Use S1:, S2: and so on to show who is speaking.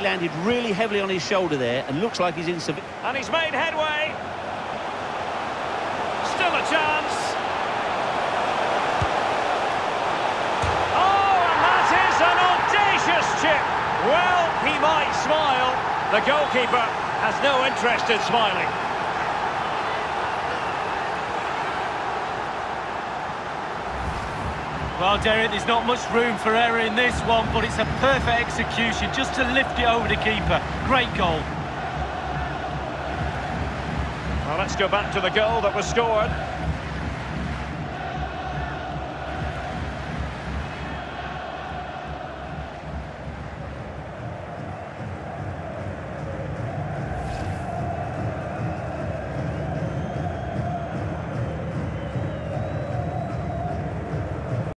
S1: landed really heavily on his shoulder there and looks like he's in severe...
S2: And he's made headway. Still a chance. Oh, and that is an audacious chip. Well, he might smile. The goalkeeper has no interest in smiling.
S3: Well, Derek, there's not much room for error in this one, but it's a perfect execution just to lift it over the keeper. Great goal.
S2: Well, let's go back to the goal that was scored.